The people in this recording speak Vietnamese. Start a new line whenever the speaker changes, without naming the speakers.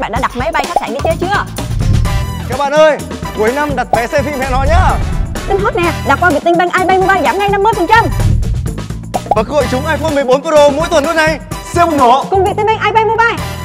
bạn đã đặt máy bay khách sạn đi chơi chưa?
Các bạn ơi, cuối năm đặt vé xem phim hẹn hò nhá.
Tin hot nè, đặt qua Vietinbank iPay Mobile giảm ngay 50%.
Và cơ hội trúng iPhone 14 Pro mỗi tuần luôn này. Siêu bùng nổ.
Cùng Vietinbank iPay Mobile.